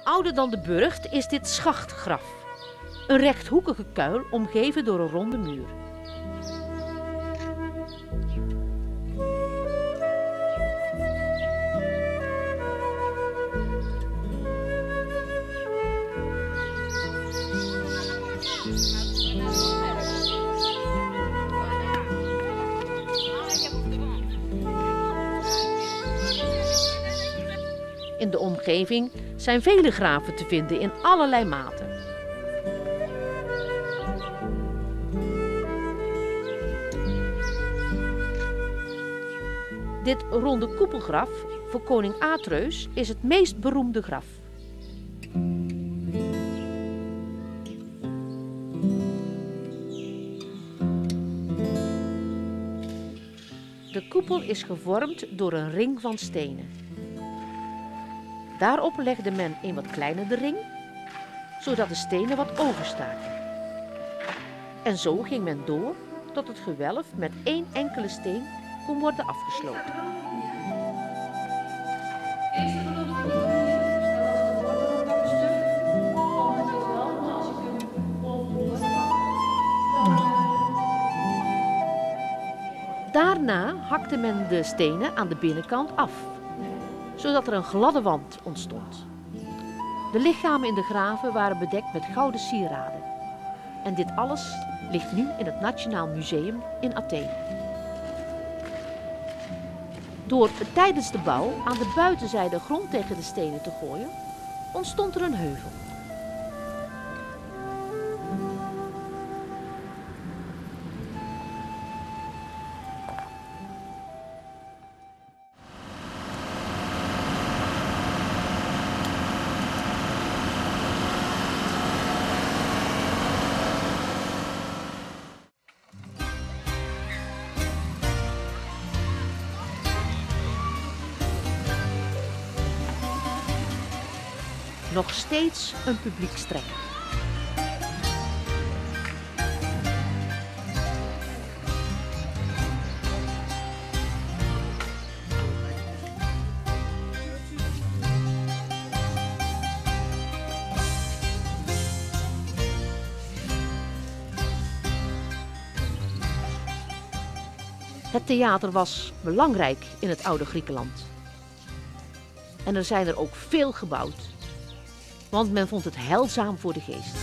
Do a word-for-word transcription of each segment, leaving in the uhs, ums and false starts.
Ouder dan de burcht is dit schachtgraf. Een rechthoekige kuil omgeven door een ronde muur. In de omgeving zijn vele graven te vinden in allerlei maten. Dit ronde koepelgraf voor koning Atreus is het meest beroemde graf. De koepel is gevormd door een ring van stenen. Daarop legde men een wat kleinere ring, zodat de stenen wat overstaken. En zo ging men door tot het gewelf met één enkele steen kon worden afgesloten. Daarna hakte men de stenen aan de binnenkant af, zodat er een gladde wand ontstond. De lichamen in de graven waren bedekt met gouden sieraden. En dit alles ligt nu in het Nationaal Museum in Athene. Door tijdens de bouw aan de buitenzijde grond tegen de stenen te gooien, ontstond er een heuvel. Nog steeds een publiekstrekker. Het theater was belangrijk in het oude Griekenland. En er zijn er ook veel gebouwd. Want men vond het heilzaam voor de geest.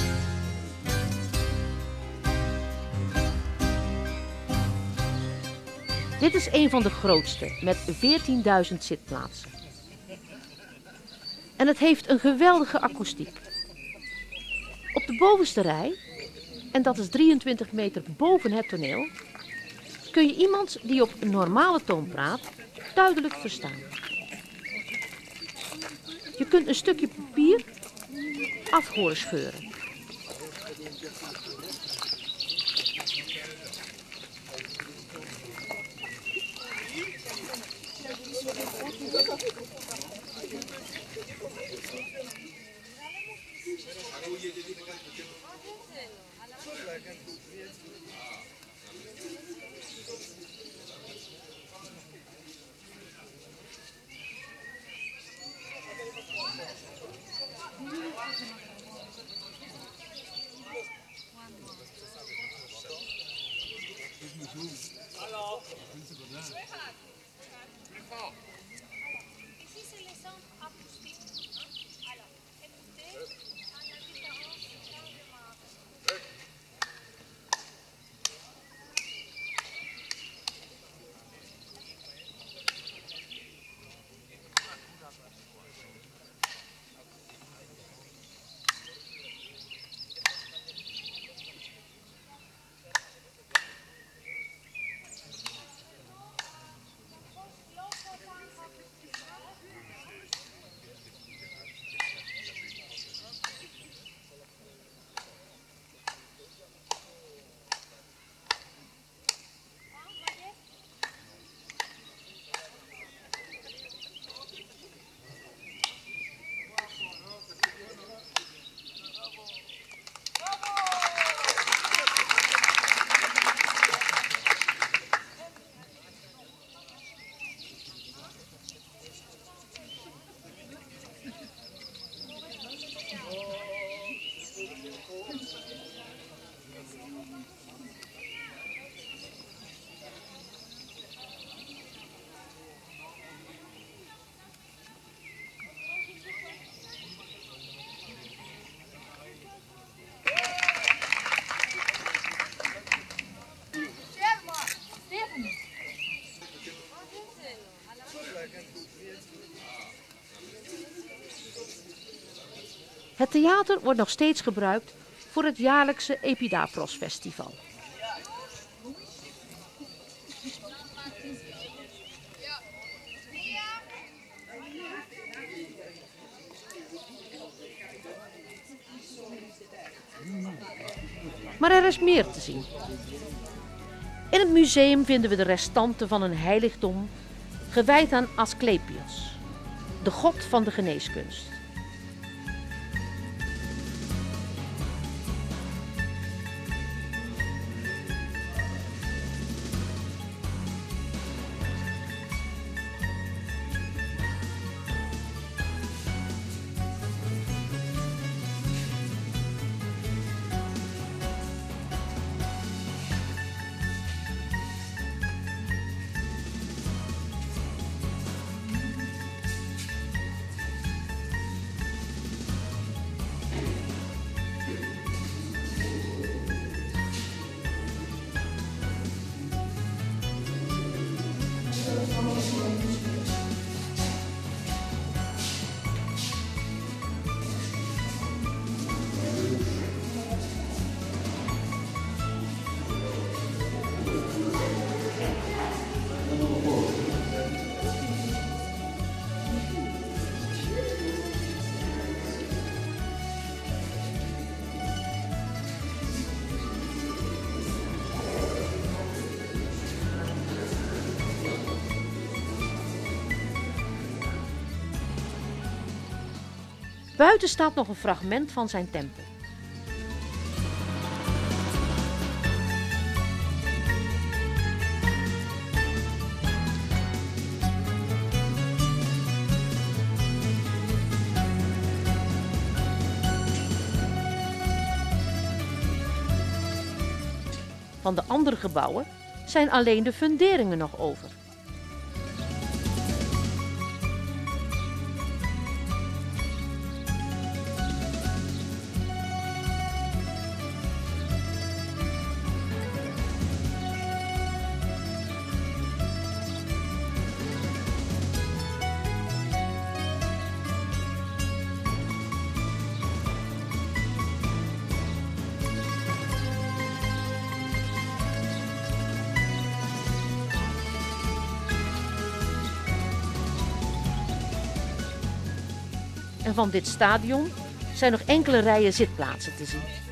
Dit is een van de grootste, met veertienduizend zitplaatsen. En het heeft een geweldige akoestiek. Op de bovenste rij, en dat is drieëntwintig meter boven het toneel, kun je iemand die op een normale toon praat duidelijk verstaan. Je kunt een stukje papier af horen scheuren. Het theater wordt nog steeds gebruikt voor het jaarlijkse Epidavros Festival. Maar er is meer te zien. In het museum vinden we de restanten van een heiligdom gewijd aan Asclepios, de god van de geneeskunst. Buiten staat nog een fragment van zijn tempel. Van de andere gebouwen zijn alleen de funderingen nog over. En van dit stadion zijn nog enkele rijen zitplaatsen te zien.